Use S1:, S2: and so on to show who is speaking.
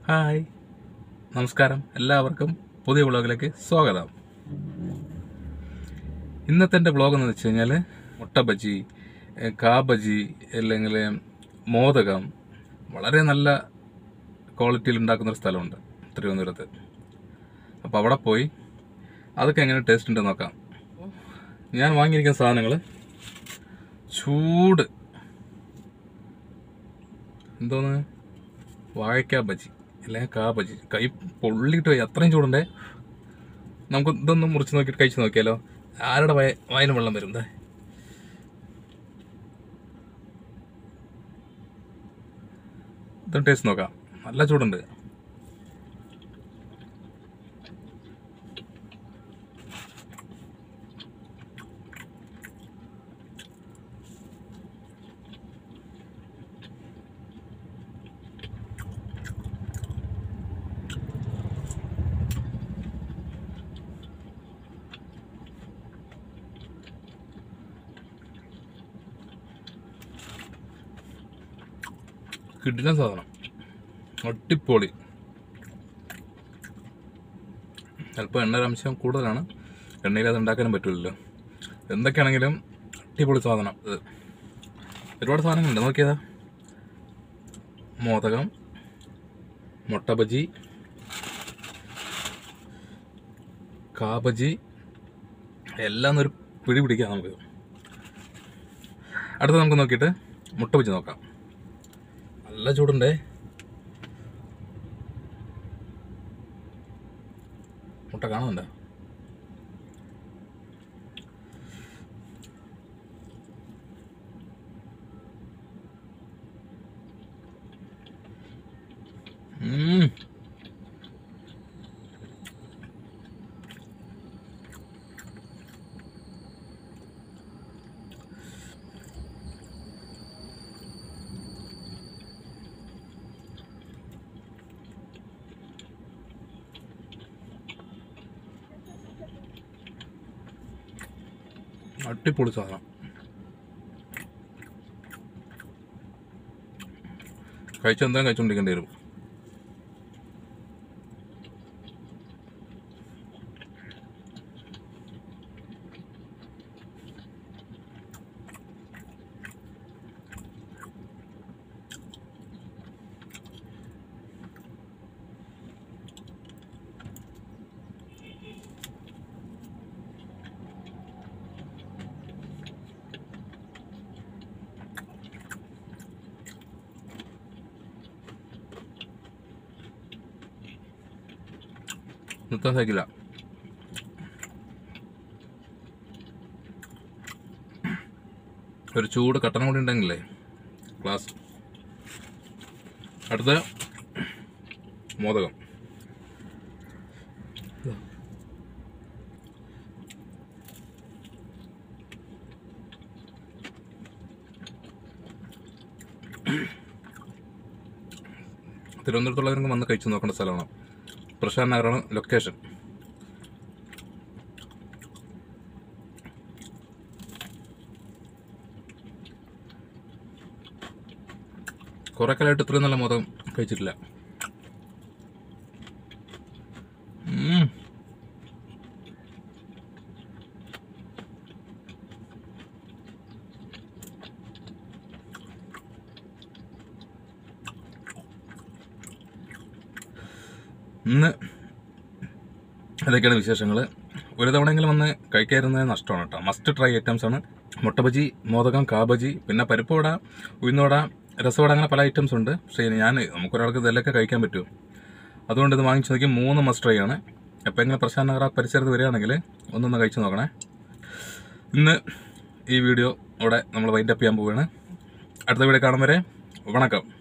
S1: Hi, നമസ്കാരം. എല്ലാവർക്കും പുതിയ വ്ളോഗിലേക്ക് സ്വാഗതം. ഇന്നത്തെ എൻ്റെ വ്ളോഗ് എന്ന് വെച്ച് കഴിഞ്ഞാൽ മുട്ട ബജി, കാ ബജി അല്ലെങ്കിൽ മോദകം വളരെ നല്ല ക്വാളിറ്റിയിൽ ഉണ്ടാക്കുന്നൊരു സ്ഥലമുണ്ട് തിരുവനന്തപുരത്ത്. അപ്പോൾ അവിടെ പോയി അതൊക്കെ എങ്ങനെ ടേസ്റ്റ് ഉണ്ടെന്ന് നോക്കാം. ഞാൻ വാങ്ങിയിരിക്കുന്ന സാധനങ്ങൾ ചൂട് എന്തോന്ന് വാഴക്കാ ബജി അല്ലെങ്കിൽ കാ ബജി. കൈ പൊള്ളിയിട്ട് പോയി, അത്രയും ചൂടുണ്ടേ. നമുക്ക് ഇതൊന്നും മുറിച്ച് നോക്കിയിട്ട് കഴിച്ച് നോക്കിയാലോ. ആരുടെ വായന വെള്ളം വരും. ഇതും ടേസ്റ്റ് നോക്കാം. നല്ല ചൂടുണ്ട്. കിടിലൻ സാധനം, അടിപൊളി. ചിലപ്പോൾ എണ്ണയുടെ കൂടുതലാണ്, എണ്ണയിൽ അത് ഉണ്ടാക്കാനും പറ്റില്ലല്ലോ. എന്തൊക്കെയാണെങ്കിലും അടിപൊളി സാധനം. ഒരുപാട് സാധനങ്ങളുണ്ട്, നോക്കിയതാ. മോദകം, മുട്ട ബജി, കാ ബജി, എല്ലാം ഒരു പിടി പിടിക്കാം നമുക്ക്. അടുത്ത നമുക്ക് നോക്കിയിട്ട് മുട്ട ബജി നോക്കാം. നല്ല ചൂടുണ്ടേ. മുട്ട കാണുന്നുണ്ടോ? അടിപൊളി സാധനം. കഴിച്ചെന്തായാലും കഴിച്ചുകൊണ്ടിരിക്കേണ്ടി വരും. നിർത്താൻ സാധിക്കില്ല. ഒരു ചൂട് കട്ടൻ കൂടി ഉണ്ടെങ്കിലേ ക്ലാസ്. അടുത്ത മോദകം. തിരുവനന്തപുരത്തുള്ളവർക്ക് വന്ന് കഴിച്ചു നോക്കേണ്ട സ്ഥലമാണ്. പ്രശാന്ത് നഗറാണ് ലൊക്കേഷൻ. കുറെ കാലമായിട്ട് ഇത്രയും നല്ല മോദകം കഴിച്ചിട്ടില്ല. ഇന്ന് അതൊക്കെയാണ് വിശേഷങ്ങൾ. ഒരു തവണയെങ്കിലും വന്ന് കഴിക്കാതിരുന്നത് നഷ്ടമാണ് കേട്ടോ. മസ്റ്റ് ട്രൈ ഐറ്റംസ് ആണ്. മുട്ട ബജി, മോദകം, കാ ബജി, പിന്നെ പരിപ്പ് വട, ഉഴുന്നുവട, രസവട, അങ്ങനെ പല ഐറ്റംസ് ഉണ്ട്. പക്ഷേ നമുക്കൊരാൾക്ക് ഇതെല്ലാം കഴിക്കാൻ പറ്റും. അതുകൊണ്ട് ഇത് വാങ്ങിച്ചു നോക്കി 3 മസ്റ്റ് ട്രൈ ആണ്. എപ്പോൾ എങ്ങനെ പ്രശാന്ത് നഗർ പരിസരത്ത് വരികയാണെങ്കിൽ ഒന്നൊന്ന് കഴിച്ചു നോക്കണേ. ഇന്ന് ഈ വീഡിയോ ഇവിടെ നമ്മൾ വൈൻഡ് അപ്പ് ചെയ്യാൻ പോവുകയാണ്. അടുത്ത വീഡിയോ കാണും വരെ വണക്കം.